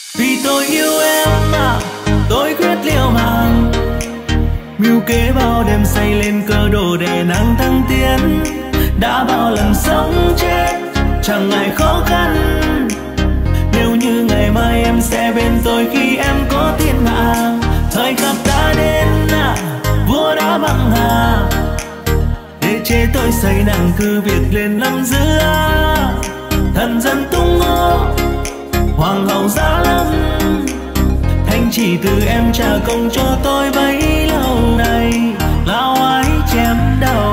Vì tôi yêu em mà tôi quyết liều mạng, mưu kế bao đêm say lên cơ đồ để nàng thăng tiến. Đã bao lần sống chết chẳng ngại khó khăn, nếu như ngày mai em sẽ bên tôi khi em có thiên hạ. Thời khắc đã đến vua đã băng hà, để chế tôi xây nàng cứ việc lên lâm giữa. Thần dân tung hô hoàng hậu giá lâm, thanh chỉ từ em trả công cho tôi bấy lâu nay, lao ái chém đầu.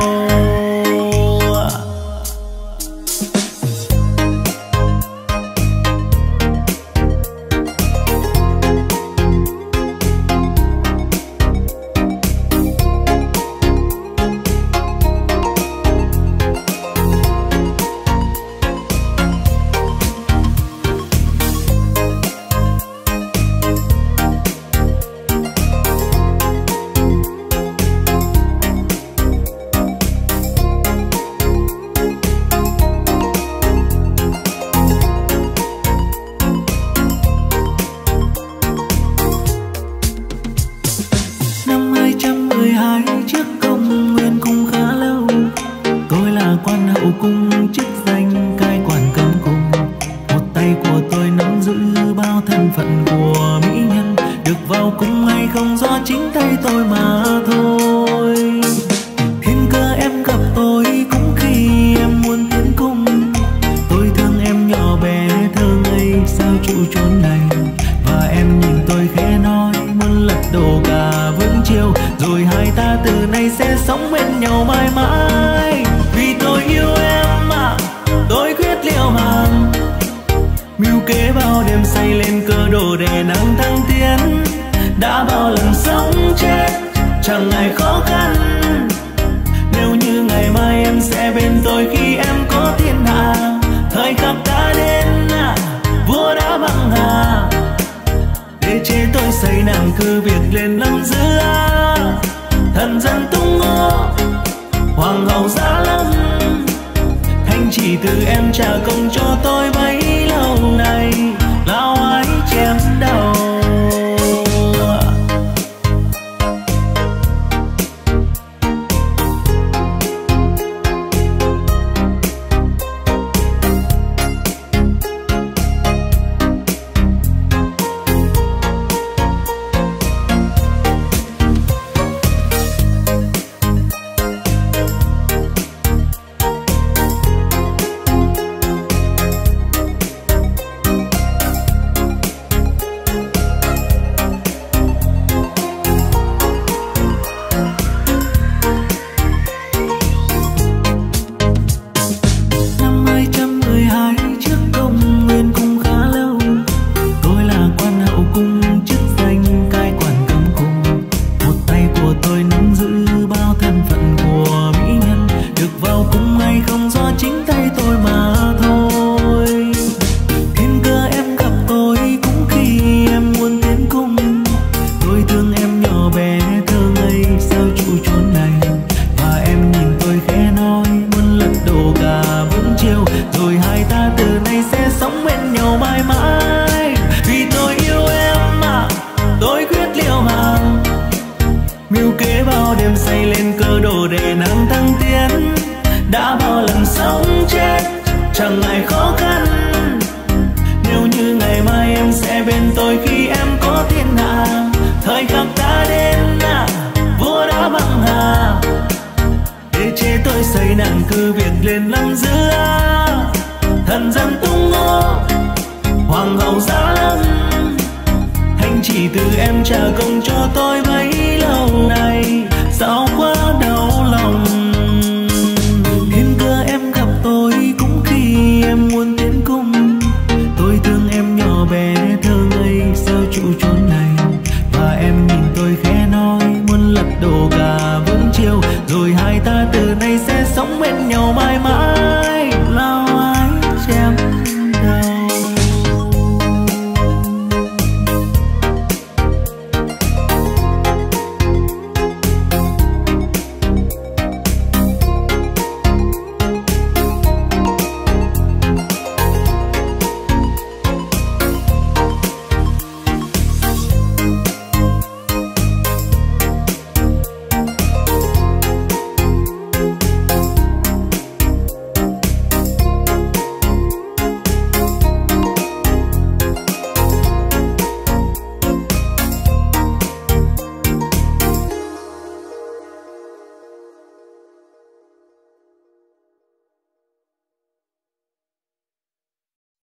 xây nàng cứ việc lên lâm giữa.